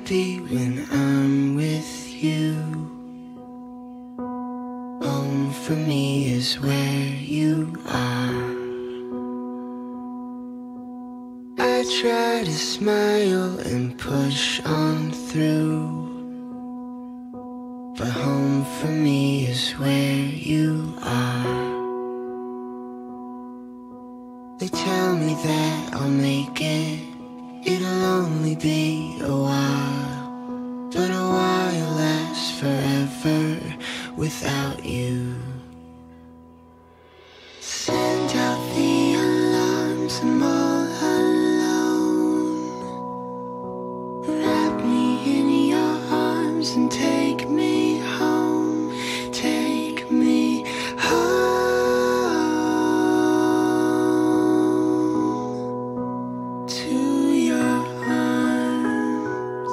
happy when I'm with you. Home for me is where you are. I try to smile and push on through, but home for me is where you are. They tell me that I'll make it, it'll only be a while, but a while lasts forever without you. Send out the alarms, I'm all alone. Wrap me in your arms and take me home. Take me home to your arms.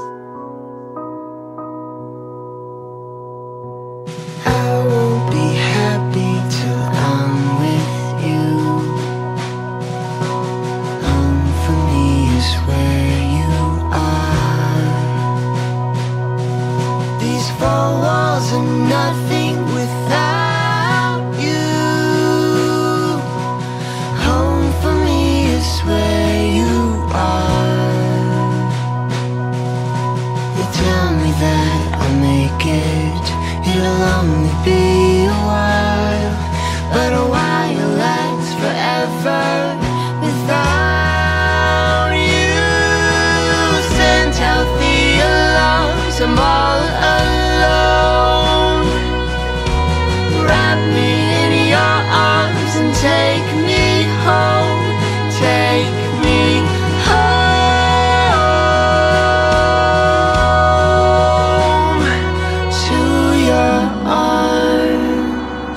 I won't be happy till I'm with you. Home for me is where you are. These four walls are nothing without you. Home for me is where you are. They tell me that I'll make it, it'll only be a while, but a while lasts forever without you. Send out the alarms, I'm all alone. Wrap me in your arms and take me home. Take me home to your arms.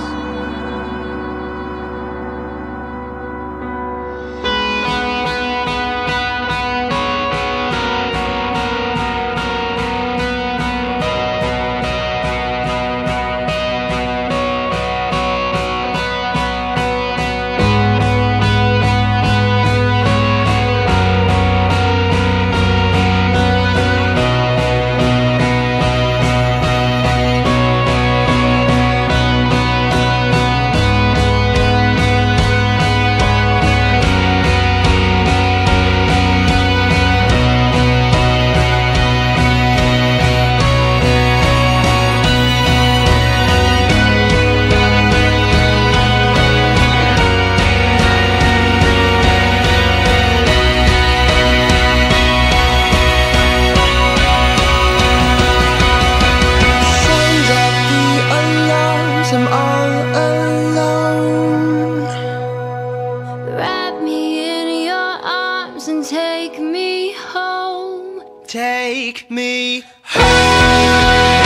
Send out the alarms, I'm all alone. Wrap me in your arms and take me home. Take me home.